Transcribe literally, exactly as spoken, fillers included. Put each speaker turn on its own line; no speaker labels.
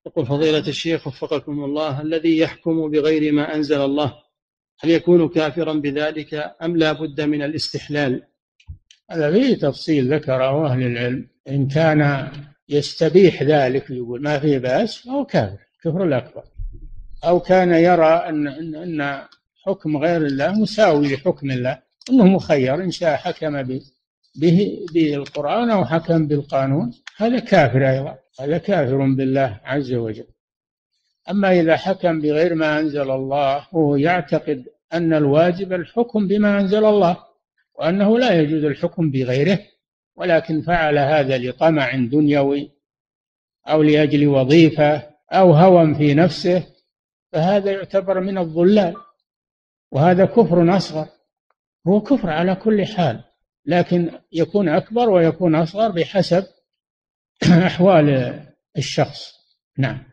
يقول فضيلة الشيخ وفقكم الله، الذي يحكم بغير ما أنزل الله هل يكون كافرا بذلك أم لا بد من الاستحلال؟
هذا فيه تفصيل ذكره أهل العلم. إن كان يستبيح ذلك يقول ما فيه بأس فهو كافر كفر الأكبر، أو كان يرى أن أن أن حكم غير الله مساوي لحكم الله، أنه مخير إن شاء حكم به به بالقرآن أو حكم بالقانون، هذا كافر أيضا، هذا كافر بالله عز وجل. أما إذا حكم بغير ما أنزل الله وهو يعتقد أن الواجب الحكم بما أنزل الله وأنه لا يجوز الحكم بغيره، ولكن فعل هذا لطمع دنيوي أو لأجل وظيفة أو هوى في نفسه، فهذا يعتبر من الضلال، وهذا كفر أصغر. هو كفر على كل حال، لكن يكون أكبر ويكون أصغر بحسب أحوال الشخص. نعم.